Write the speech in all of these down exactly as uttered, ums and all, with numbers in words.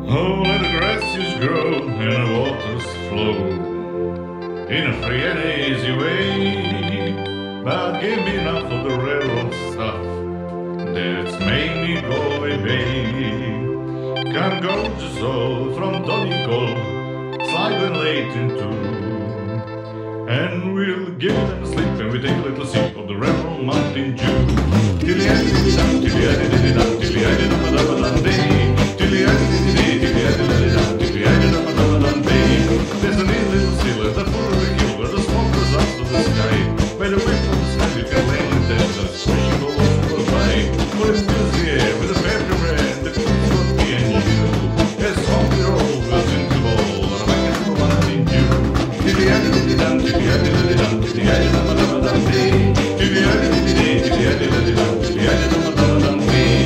Oh, let the grasses grow and the waters flow in a free and easy way, but give me enough of the railroad stuff that's made me go away. Come gorgeous old from Donegal, sliding late into, and we'll give them a sleep and we take a little sip of the railroad Mountain Dew. Till the end of the dum, till the end of the dum, till the end of the dum, dum, day. Till the end of the day, till the end of the dum, till the end of the dum, dum, day. There's a neat little seal at the foot of the hill where the smoke goes up to the sky. By the way from the sky you can lay in the desert, swishing all over the by. For it fills the air with a fair brand, the cool for me and you. As home we roll, goes into ball, and I'm back in the Mountain Dew. Till the end of the dum, till the end of the dum, till the end of the dum, dum, day. Till the end of the day, till the end of the dum, till the end of the dum, dum, day.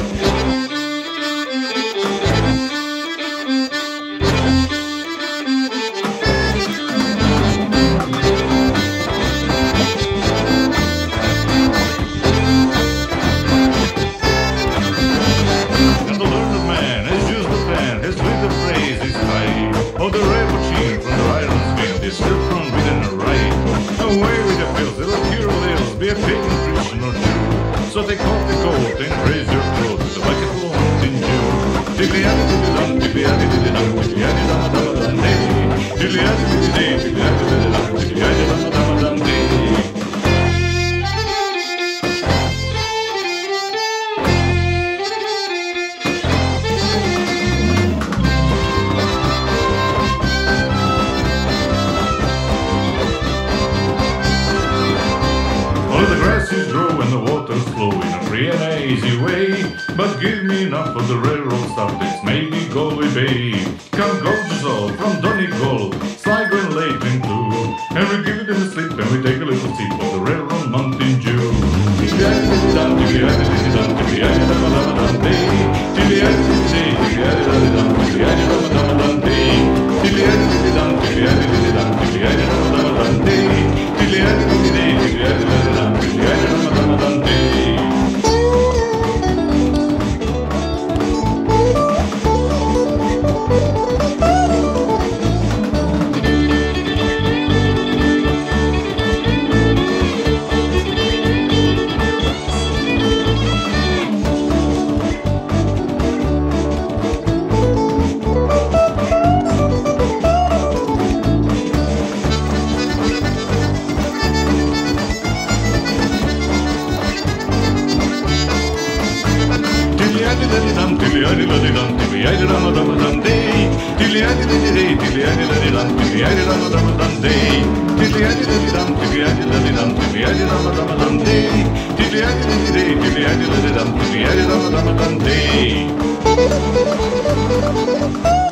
Oh, the railroad machine from the island's wind is still from within a ride. Away with the pills, it'll cure ills, be a pagan Christian or Jew. So take off the coat and raise your throat with a bucket full of Mountain Dew. Tiddly-addy-diddy-dum, tiddly-addy-diddy-dum, tiddly-addy-dum-a-dum-a-dum-day. Tiddly-addy-diddy-day, tiddly-addy-diddy-dum, tiddly-addy-dum-a-dum-a-dum-day. The grasses grow and the waters flow in a free and easy way, but give me enough of the railroad stuff that's made me go away. Come gorgeous all from Donegal, Sligo and late into, and we give it a sleep and we take a little sip of the railroad Mountain Dew. Tiddly-addy-dum, tiddly-addy-dum, tiddly-addy-dum-a-dum-a-dum-day. Tiddly-addy-dum, tiddly-addy-dum, tiddly-addy-dum-a-dum-a-dum-day. Tiddly-addy-dum, tiddly-addy-dum, tiddly-addy-dum-a-dum-day. Tiddly-addy-dum, tiddly-addy-dum, tiddly-addy-dum-a-dum-day. Tiddly-addy-dum, tiddly-addy-dum, tiddly-addy-dum-a-dum-a-dum-day. Tiddly-addy-dum, tiddly-addy-dum, tiddly-addy-dum-a-dum-a-dum-day. Tiddly-addy-dum, tiddly-addy-dum, tiddly-addy-dum-a-dum-a-dum-day. Tiddly-addy-dum, tiddly-addy-dum, tiddly-addy-dum-a-dum-a-dum-day.